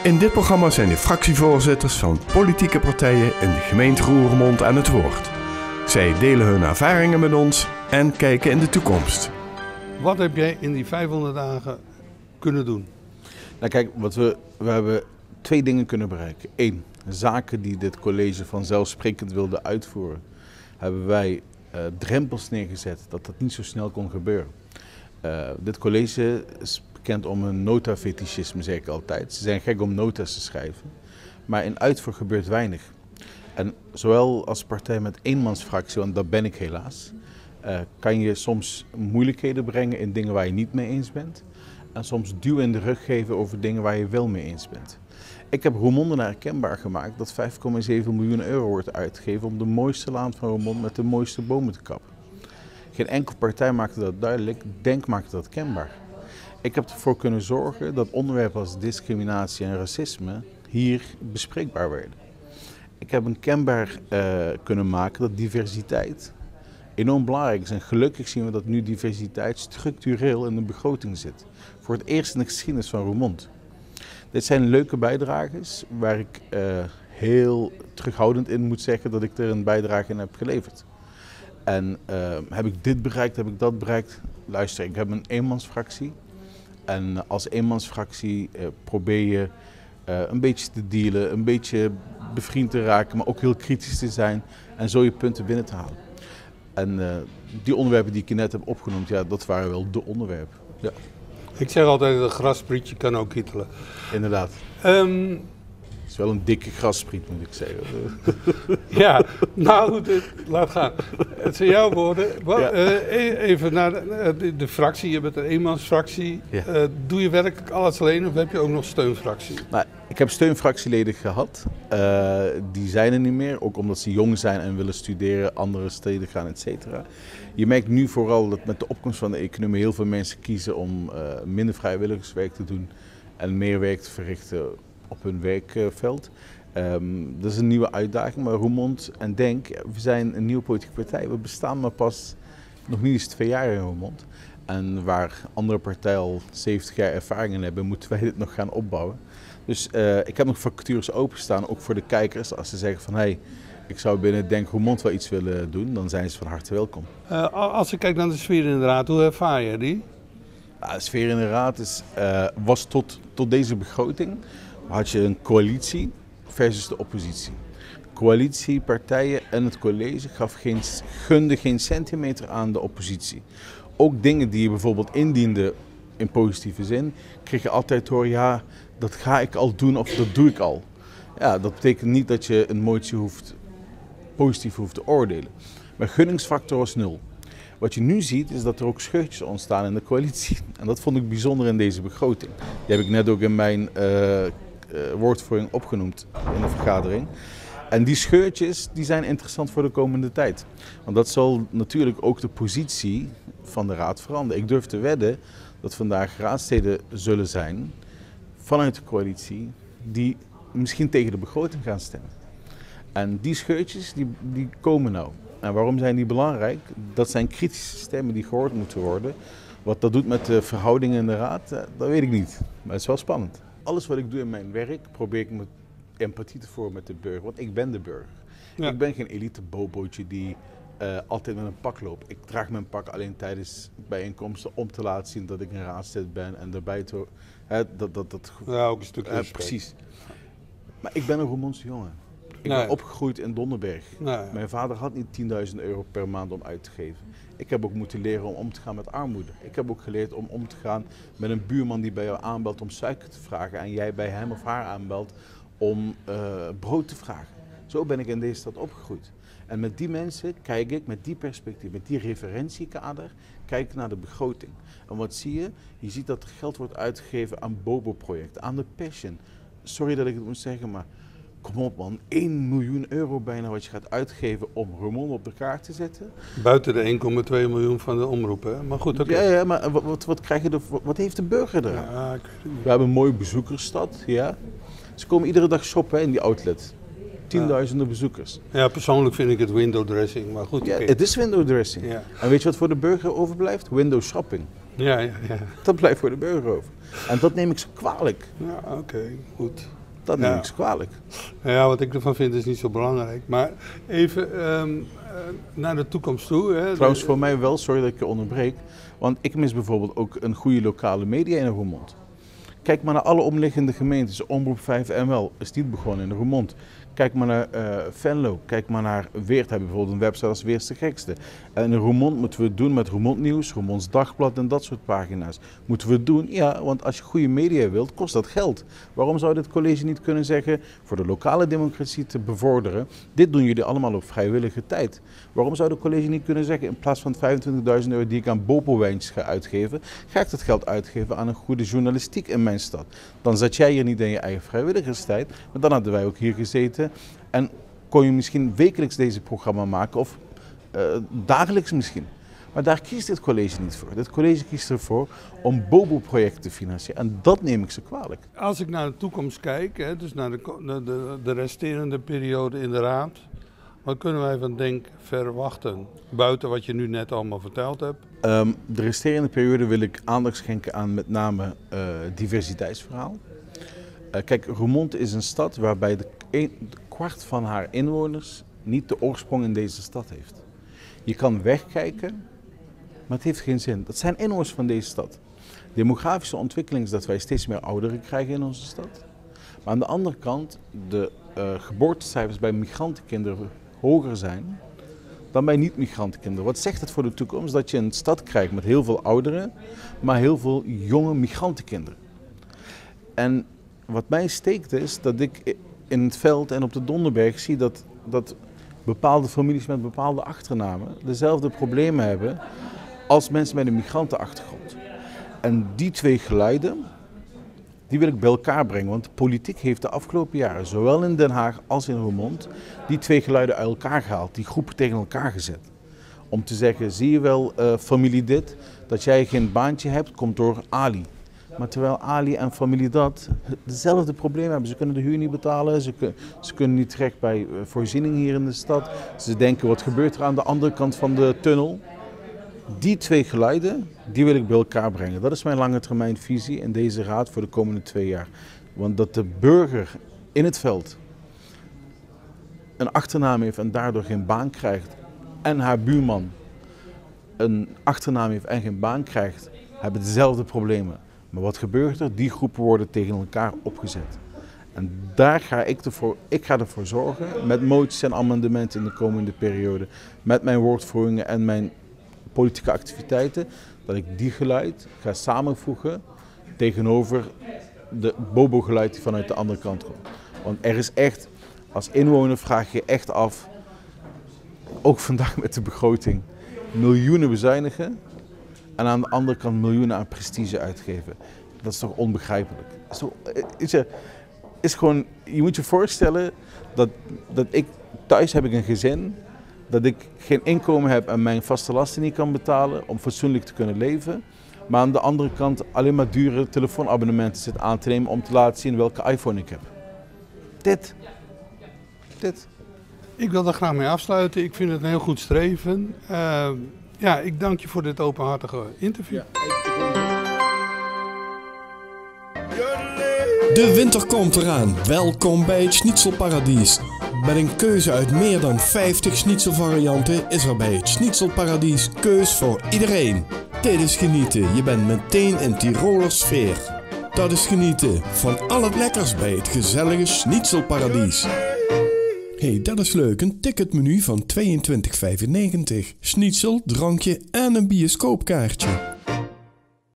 In dit programma zijn de fractievoorzitters van politieke partijen in de gemeente Roermond aan het woord. Zij delen hun ervaringen met ons en kijken in de toekomst. Wat heb jij in die 500 dagen kunnen doen? Nou kijk, we hebben 2 dingen kunnen bereiken. 1, zaken die dit college vanzelfsprekend wilde uitvoeren, hebben wij drempels neergezet dat dat niet zo snel kon gebeuren. Dit college is bekend om een nota-fetischisme, zeg ik altijd. Ze zijn gek om nota's te schrijven, maar in uitvoer gebeurt weinig. En zowel als partij met eenmansfractie, want dat ben ik helaas, kan je soms moeilijkheden brengen in dingen waar je niet mee eens bent. En soms duw in de rug geven over dingen waar je wel mee eens bent. Ik heb Roermondenaar herkenbaar gemaakt dat 5,7 miljoen euro wordt uitgegeven om de mooiste laan van Roermond met de mooiste bomen te kappen. Geen enkele partij maakte dat duidelijk, Denk maakte dat kenbaar. Ik heb ervoor kunnen zorgen dat onderwerpen als discriminatie en racisme hier bespreekbaar werden. Ik heb een kenbaar kunnen maken dat diversiteit enorm belangrijk is. En gelukkig zien we dat nu diversiteit structureel in de begroting zit. Voor het eerst in de geschiedenis van Roermond. Dit zijn leuke bijdrages waar ik heel terughoudend in moet zeggen dat ik er een bijdrage in heb geleverd. En heb ik dit bereikt, heb ik dat bereikt? Luister, ik heb een eenmansfractie. En als eenmansfractie probeer je een beetje te dealen, een beetje bevriend te raken, maar ook heel kritisch te zijn en zo je punten binnen te halen. En die onderwerpen die ik net heb opgenoemd, ja, dat waren wel de onderwerpen. Ja. Ik zeg altijd, een grassprietje kan ook kittelen. Inderdaad. Het is wel een dikke grasspriet, moet ik zeggen. Ja, nou, laat gaan. Het zijn jouw woorden. Ja. Even naar de fractie. Je bent een eenmansfractie. Ja. Doe je werkelijk alles alleen of heb je ook nog steunfractie? Nou, ik heb steunfractieleden gehad. Die zijn er niet meer, ook omdat ze jong zijn en willen studeren, andere steden gaan, et cetera. Je merkt nu vooral dat met de opkomst van de economie heel veel mensen kiezen om minder vrijwilligerswerk te doen en meer werk te verrichten op hun werkveld. Dat is een nieuwe uitdaging, maar Roermond en Denk, we zijn een nieuwe politieke partij. We bestaan maar pas nog niet eens 2 jaar in Roermond. En waar andere partijen al 70 jaar ervaring in hebben, moeten wij dit nog gaan opbouwen. Dus ik heb nog vacatures openstaan, ook voor de kijkers. Als ze zeggen van hey, ik zou binnen Denk Roermond wel iets willen doen, dan zijn ze van harte welkom. Als je kijkt naar de sfeer in de raad, hoe ervaar je die? Ja, de sfeer in de raad was tot deze begroting, had je een coalitie versus de oppositie. Coalitiepartijen en het college gunde geen centimeter aan de oppositie. Ook dingen die je bijvoorbeeld indiende in positieve zin, kreeg je altijd te horen, ja, dat ga ik al doen of dat doe ik al. Ja, dat betekent niet dat je een motie positief hoeft te oordelen. Maar gunningsfactor was 0. Wat je nu ziet is dat er ook scheurtjes ontstaan in de coalitie. En dat vond ik bijzonder in deze begroting. Die heb ik net ook in mijn woordvoering opgenoemd in de vergadering. En die scheurtjes die zijn interessant voor de komende tijd. Want dat zal natuurlijk ook de positie van de raad veranderen. Ik durf te wedden dat vandaag raadsleden zullen zijn vanuit de coalitie die misschien tegen de begroting gaan stemmen. En die scheurtjes die komen nou. En waarom zijn die belangrijk? Dat zijn kritische stemmen die gehoord moeten worden. Wat dat doet met de verhoudingen in de raad, dat weet ik niet. Maar het is wel spannend. Alles wat ik doe in mijn werk probeer ik met empathie te voeren met de burger. Want ik ben de burger. Ja. Ik ben geen elite bobootje die altijd met een pak loopt. Ik draag mijn pak alleen tijdens bijeenkomsten om te laten zien dat ik een raadslid ben. En daarbij ja, ook een stukje respect. Precies. Maar ik ben een Roermondse jongen. Ik ben opgegroeid in Donderberg. Nee. Mijn vader had niet 10.000 euro per maand om uit te geven. Ik heb ook moeten leren om te gaan met armoede. Ik heb ook geleerd om te gaan met een buurman die bij jou aanbelt om suiker te vragen. En jij bij hem of haar aanbelt om brood te vragen. Zo ben ik in deze stad opgegroeid. En met die mensen kijk ik, met die perspectief, met die referentiekader, kijk ik naar de begroting. En wat zie je? Je ziet dat er geld wordt uitgegeven aan Bobo-projecten, aan de Passion. Sorry dat ik het moet zeggen, maar kom op man, 1 miljoen euro bijna wat je gaat uitgeven om Roermond op de kaart te zetten. Buiten de 1,2 miljoen van de omroep, hè? Maar goed, oké. Ja, maar wat krijg je wat heeft de burger er? Ja, ik weet het niet. We hebben een mooie bezoekersstad, ja. Ze komen iedere dag shoppen in die outlet. 10.000 bezoekers. Ja, persoonlijk vind ik het window dressing, maar goed. Ja, het is window dressing. Ja. En weet je wat voor de burger overblijft? Window shopping. Ja. Dat blijft voor de burger over. En dat neem ik ze kwalijk. Ja, oké, goed. Dat neem ik ze kwalijk. Ja, wat ik ervan vind is niet zo belangrijk. Maar even naar de toekomst toe. Hè. Trouwens, voor mij wel, sorry dat ik je onderbreek. Want ik mis bijvoorbeeld ook een goede lokale media in Roermond. Kijk maar naar alle omliggende gemeentes. Omroep 5ML is niet begonnen in Roermond. Kijk maar naar Venlo, kijk maar naar Weert, hebben bijvoorbeeld een website als Weerts de Gekste. En in Roermond moeten we het doen met Roermond Nieuws, Roermonds Dagblad en dat soort pagina's. Moeten we het doen? Ja, want als je goede media wilt, kost dat geld. Waarom zou dit college niet kunnen zeggen, voor de lokale democratie te bevorderen, dit doen jullie allemaal op vrijwillige tijd. Waarom zou de college niet kunnen zeggen, in plaats van €25.000 die ik aan Bopo-wijntjes ga uitgeven, ga ik dat geld uitgeven aan een goede journalistiek in mijn stad. Dan zat jij hier niet in je eigen vrijwilligerstijd, maar dan hadden wij ook hier gezeten. En kon je misschien wekelijks deze programma maken of dagelijks misschien. Maar daar kiest dit college niet voor. Dit college kiest ervoor om Bobo-projecten te financieren. En dat neem ik ze kwalijk. Als ik naar de toekomst kijk, hè, dus naar de resterende periode in de raad. Wat kunnen wij van Denk verwachten? Buiten wat je nu net allemaal verteld hebt. De resterende periode wil ik aandacht schenken aan met name diversiteitsverhaal. Kijk, Roermond is een stad waarbij de kwart van haar inwoners niet de oorsprong in deze stad heeft. Je kan wegkijken, maar het heeft geen zin. Dat zijn inwoners van deze stad. Demografische ontwikkeling is dat wij steeds meer ouderen krijgen in onze stad. Maar aan de andere kant, de geboortecijfers bij migrantenkinderen hoger zijn dan bij niet-migrantenkinderen. Wat zegt het voor de toekomst? Dat je een stad krijgt met heel veel ouderen, maar heel veel jonge migrantenkinderen. En wat mij steekt is dat ik in het veld en op de Donderberg zie dat bepaalde families met bepaalde achternamen dezelfde problemen hebben als mensen met een migrantenachtergrond. En die twee geluiden, die wil ik bij elkaar brengen. Want de politiek heeft de afgelopen jaren, zowel in Den Haag als in Roermond, die twee geluiden uit elkaar gehaald, die groepen tegen elkaar gezet. Om te zeggen, zie je wel familie dit, dat jij geen baantje hebt, komt door Ali. Maar terwijl Ali en familie dat dezelfde problemen hebben. Ze kunnen de huur niet betalen, ze kunnen niet terecht bij voorziening hier in de stad. Ze denken, wat gebeurt er aan de andere kant van de tunnel? Die twee geluiden, die wil ik bij elkaar brengen. Dat is mijn lange termijn visie in deze raad voor de komende 2 jaar. Want dat de burger in het veld een achternaam heeft en daardoor geen baan krijgt, en haar buurman een achternaam heeft en geen baan krijgt, hebben dezelfde problemen. Maar wat gebeurt er? Die groepen worden tegen elkaar opgezet. En daar ga ik ga ervoor zorgen, met moties en amendementen in de komende periode, met mijn woordvoeringen en mijn politieke activiteiten, dat ik die geluid ga samenvoegen tegenover de bobo-geluid die vanuit de andere kant komt. Want er is echt, als inwoner vraag je echt af, ook vandaag met de begroting, miljoenen bezuinigen en aan de andere kant miljoenen aan prestige uitgeven. Dat is toch onbegrijpelijk. Is gewoon, je moet je voorstellen dat ik thuis heb ik een gezin, dat ik geen inkomen heb en mijn vaste lasten niet kan betalen om fatsoenlijk te kunnen leven. Maar aan de andere kant alleen maar dure telefoonabonnementen zit aan te nemen om te laten zien welke iPhone ik heb. Dit. Ik wil daar graag mee afsluiten. Ik vind het een heel goed streven. Ja, ik dank je voor dit openhartige interview. De winter komt eraan. Welkom bij het Schnitzelparadies. Met een keuze uit meer dan 50 schnitzelvarianten is er bij het Schnitzelparadies keus voor iedereen. Dit is genieten. Je bent meteen in Tiroler sfeer. Dat is genieten van al het lekkers bij het gezellige Schnitzelparadies. Hey, dat is leuk. Een ticketmenu van €22,95. Schnitzel, drankje en een bioscoopkaartje.